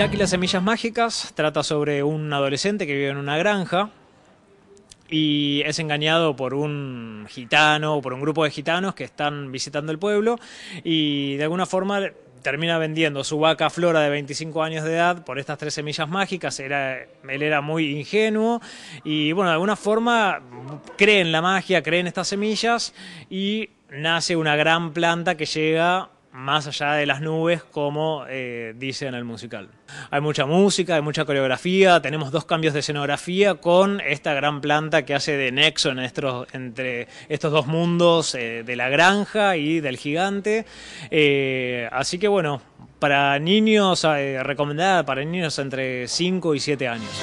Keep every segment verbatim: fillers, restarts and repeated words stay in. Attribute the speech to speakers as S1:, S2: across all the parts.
S1: Jack y las semillas mágicas trata sobre un adolescente que vive en una granja y es engañado por un gitano o por un grupo de gitanos que están visitando el pueblo y de alguna forma termina vendiendo su vaca Flora de veinticinco años de edad por estas tres semillas mágicas. Era, él era muy ingenuo y bueno, de alguna forma cree en la magia, cree en estas semillas y nace una gran planta que llega más allá de las nubes, como eh, dice en el musical. Hay mucha música, hay mucha coreografía, tenemos dos cambios de escenografía con esta gran planta que hace de nexo en estos, entre estos dos mundos eh, de la granja y del gigante. Eh, así que bueno, para niños, eh, recomendada para niños entre cinco y siete años.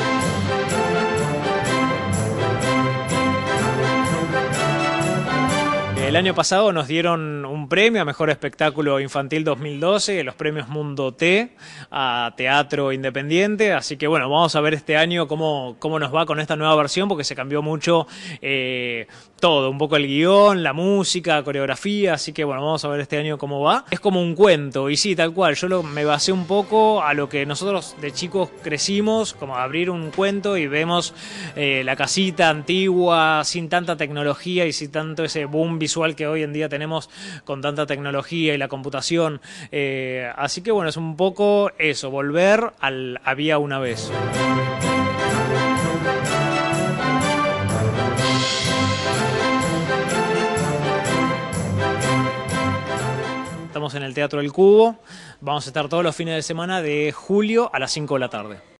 S1: El año pasado nos dieron un premio a Mejor Espectáculo Infantil dos mil doce, los premios Mundo T, a Teatro Independiente, así que bueno, vamos a ver este año cómo, cómo nos va con esta nueva versión, porque se cambió mucho eh, todo, un poco el guión, la música, coreografía, así que bueno, vamos a ver este año cómo va. Es como un cuento, y sí, tal cual, yo lo, me basé un poco a lo que nosotros de chicos crecimos, como abrir un cuento y vemos eh, la casita antigua, sin tanta tecnología y sin tanto ese boom visual que hoy en día tenemos con tanta tecnología y la computación. Eh, así que bueno, es un poco eso, volver al había una vez. Estamos en el Teatro El Cubo, vamos a estar todos los fines de semana de julio a las cinco de la tarde.